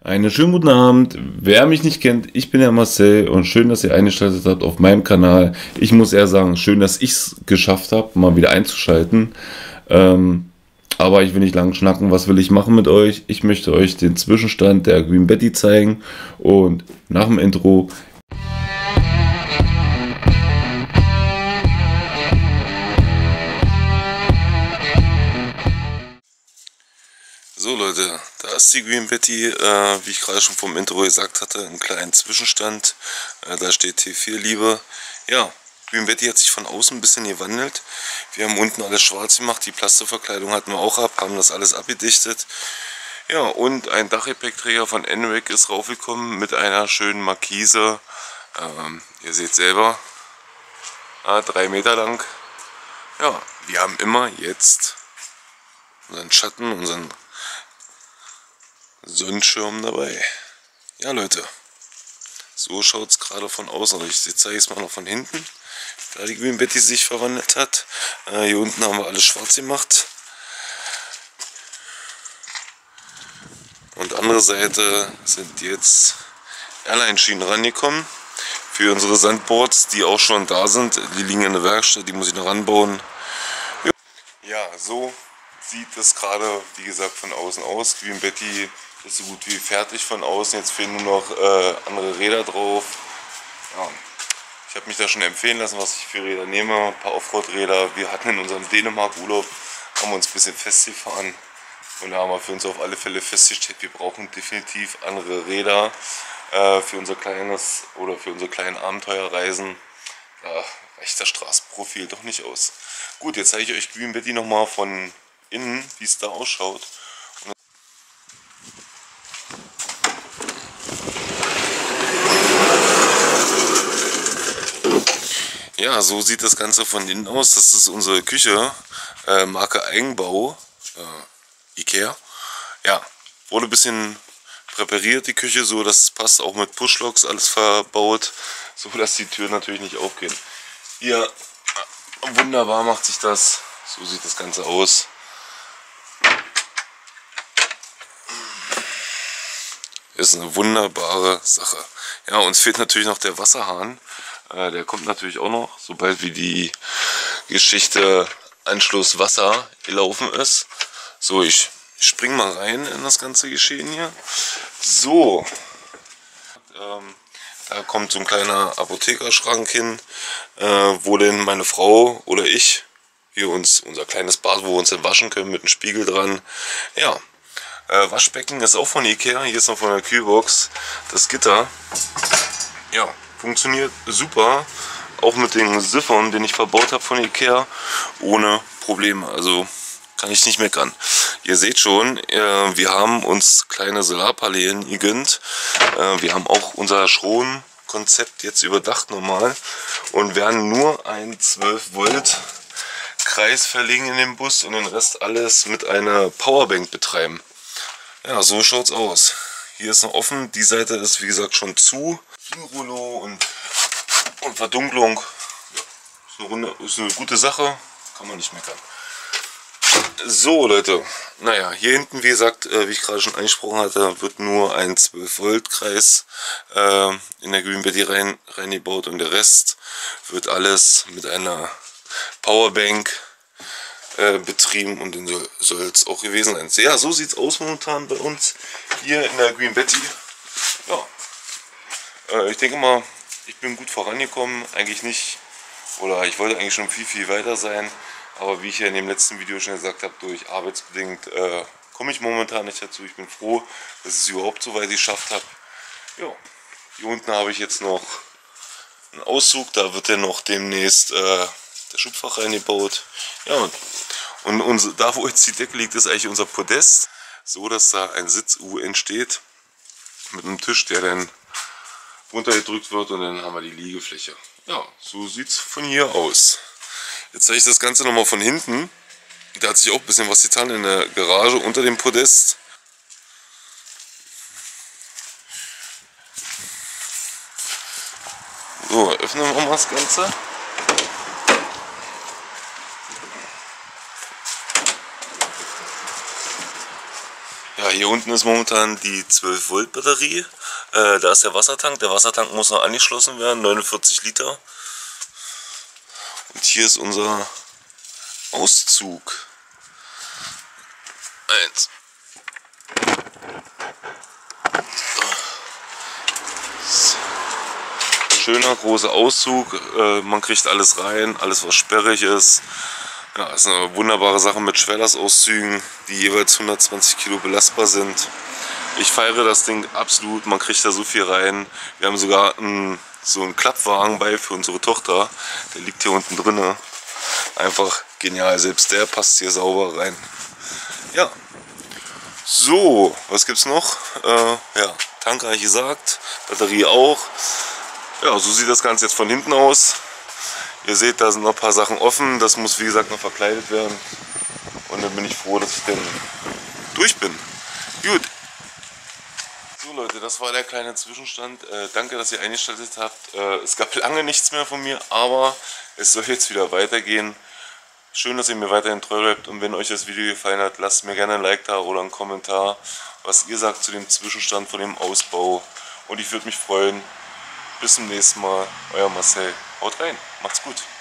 Einen schönen guten Abend. Wer mich nicht kennt, ich bin der Marcel und schön, dass ihr eingeschaltet habt auf meinem Kanal. Ich muss eher sagen, schön, dass ich es geschafft habe, mal wieder einzuschalten. Ähm, aber ich will nicht lang schnacken. Was will ich machen mit euch? Ich möchte euch den Zwischenstand der Green Betty zeigen und nach dem Intro. So Leute, da ist die Green Betty, wie ich gerade schon vom Intro gesagt hatte, einen kleinen Zwischenstand. Da steht T4 Liebe. Ja, Green Betty hat sich von außen ein bisschen gewandelt. Wir haben unten alles schwarz gemacht, die Plastikverkleidung hatten wir auch ab, haben das alles abgedichtet. Ja, und ein Dachgepäckträger von Enric ist raufgekommen mit einer schönen Markise. Ihr seht selber, 3 Meter lang. Ja, wir haben immer jetzt unseren Schatten, unseren Sonnenschirm dabei. Ja Leute, so schaut es gerade von außen. Ich zeige es mal noch von hinten, da die Green Betty sich verwandelt hat. Hier unten haben wir alles schwarz gemacht. Und andere Seite sind jetzt Airline-Schienen rangekommen für unsere Sandboards, die auch schon da sind. Die liegen in der Werkstatt, die muss ich noch ranbauen. Ja, so sieht es gerade, wie gesagt, von außen aus. Green Betty ist so gut wie fertig von außen. Jetzt fehlen nur noch andere Räder drauf. Ja, ich habe mich da schon empfehlen lassen, was ich für Räder nehme. Ein paar Offroad-Räder. Wir hatten in unserem Dänemark-Urlaub, haben wir uns ein bisschen festgefahren. Und da haben wir für uns auf alle Fälle festgestellt, wir brauchen definitiv andere Räder für unser kleines oder für unsere kleinen Abenteuerreisen. Da reicht das Straßenprofil doch nicht aus. Gut, jetzt zeige ich euch Green Betty nochmal von innen, wie es da ausschaut. Ja, so sieht das Ganze von innen aus. Das ist unsere Küche, Marke Eigenbau, Ikea. Ja, wurde ein bisschen präpariert, die Küche, so dass es passt, auch mit Pushlocks alles verbaut, so dass die Türen natürlich nicht aufgehen. Hier, wunderbar macht sich das. So sieht das Ganze aus. Ist eine wunderbare Sache. Ja, uns fehlt natürlich noch der Wasserhahn. Der kommt natürlich auch noch, sobald wie die Geschichte Anschluss Wasser gelaufen ist. So, ich spring mal rein in das ganze Geschehen hier. So, da kommt so ein kleiner Apothekerschrank hin, wo denn meine Frau oder ich hier unser kleines Bad, wo wir uns dann waschen können, mit einem Spiegel dran. Ja, Waschbecken ist auch von Ikea, hier ist noch von der Kühlbox das Gitter. Ja, funktioniert super, auch mit den Siphon, den ich verbaut habe von Ikea, ohne Probleme, also kann ich nicht meckern. Ihr seht schon, wir haben uns kleine Solarpaneelen gegönnt, wir haben auch unser Stromkonzept jetzt überdacht nochmal und werden nur einen 12 Volt Kreis verlegen in den Bus und den Rest alles mit einer Powerbank betreiben. Ja, so schaut's aus. Hier ist noch offen, die Seite ist wie gesagt schon zu. Rollo und Verdunklung. Ja, ist eine gute Sache, kann man nicht meckern. So Leute, naja, hier hinten wie gesagt, wie ich gerade schon angesprochen hatte, wird nur ein 12 Volt Kreis in der Green Betty reingebaut und der Rest wird alles mit einer Powerbank betrieben und dann soll es auch gewesen sein. Ja, so sieht es aus momentan bei uns hier in der Green Betty. Ja, ich denke mal, ich bin gut vorangekommen, eigentlich nicht, oder ich wollte eigentlich schon viel weiter sein, aber wie ich ja in dem letzten Video schon gesagt habe, durch arbeitsbedingt komme ich momentan nicht dazu. Ich bin froh, dass ich es überhaupt so weit geschafft habe. Ja, hier unten habe ich jetzt noch einen Auszug, da wird dann noch demnächst der Schubfach reingebaut. Ja, und da wo jetzt die Decke liegt, ist eigentlich unser Podest, so dass da ein Sitz-U entsteht mit einem Tisch, der dann runtergedrückt wird und dann haben wir die Liegefläche. Ja, so sieht es von hier aus. Jetzt zeige ich das Ganze nochmal von hinten. Da hat sich auch ein bisschen was getan in der Garage unter dem Podest. So, öffnen wir mal das Ganze. Ja, hier unten ist momentan die 12 Volt Batterie. Da ist der Wassertank. Der Wassertank muss noch angeschlossen werden, 49 Liter. Und hier ist unser Auszug. 1. Schöner großer Auszug. Man kriegt alles rein, alles was sperrig ist. Ja, ist eine wunderbare Sache mit Schwerlastauszügen, die jeweils 120 Kilo belastbar sind. Ich feiere das Ding absolut, man kriegt da so viel rein. Wir haben sogar so einen Klappwagen bei für unsere Tochter, der liegt hier unten drin. Einfach genial, selbst der passt hier sauber rein. Ja, so, was gibt's noch? Ja, Tank habe ich gesagt, Batterie auch. Ja, so sieht das Ganze jetzt von hinten aus. Ihr seht, da sind noch ein paar Sachen offen. Das muss, wie gesagt, noch verkleidet werden. Und dann bin ich froh, dass ich dann durch bin. Gut. So Leute, das war der kleine Zwischenstand. Danke, dass ihr eingeschaltet habt. Es gab lange nichts mehr von mir, aber es soll jetzt wieder weitergehen. Schön, dass ihr mir weiterhin treu bleibt. Und wenn euch das Video gefallen hat, lasst mir gerne ein Like da oder einen Kommentar, was ihr sagt zu dem Zwischenstand von dem Ausbau. Und ich würde mich freuen. Bis zum nächsten Mal. Euer Marcel. Haut rein. Macht's gut.